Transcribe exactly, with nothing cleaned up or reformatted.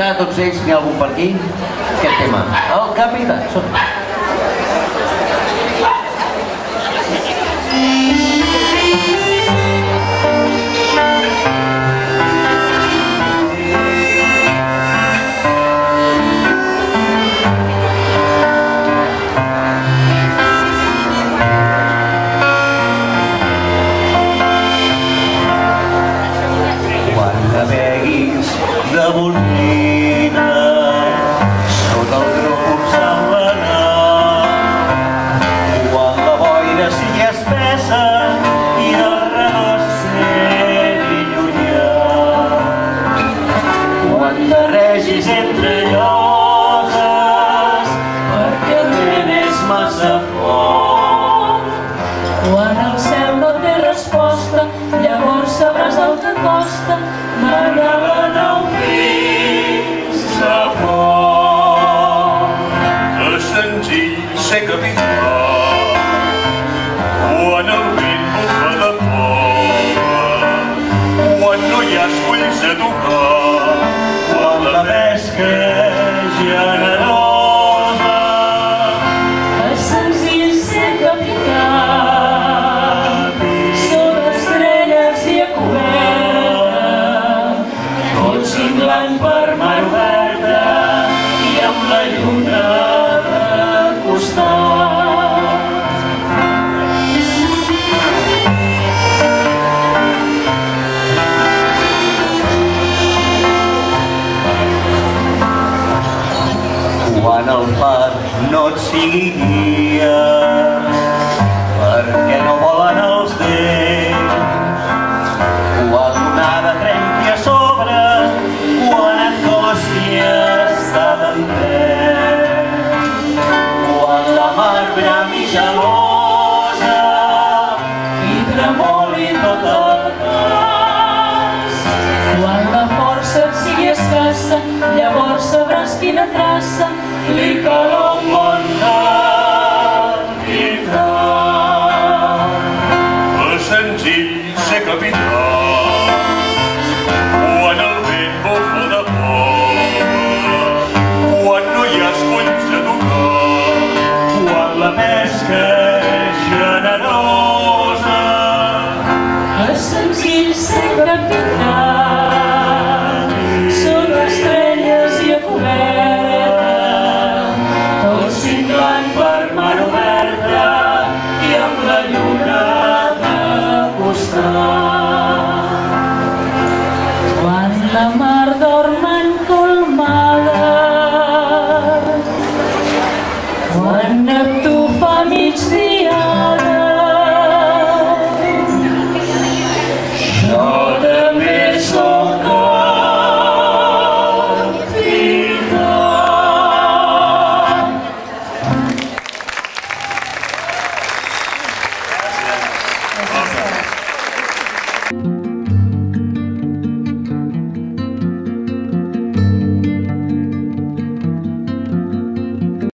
cantar a tots ells, si n'hi ha algun per aquí, aquest tema. El Capità. De bollina sota el grup s'enlanar quan la boira sigui espessa i el redós sigui llunyà quan de regis entre lloses perquè el vent és massa fort quan el cel no té resposta llavors sabràs el que costa m'anaven a ser capità quan el vent bufa de poble quan no hi ha esculls a tocar quan la pesca és generosa és senzill ser capità sota estrelles i a coberta tot cinglant per mar oberta i amb la lluna quan el far no et sigui guia perquè no volen els dents quan l'onada trenqui a sobre quan et costi estar d'empès quan la mar brami gelosa i tremoli tot el cas quan la força et sigui escassa llavors sabràs quina traça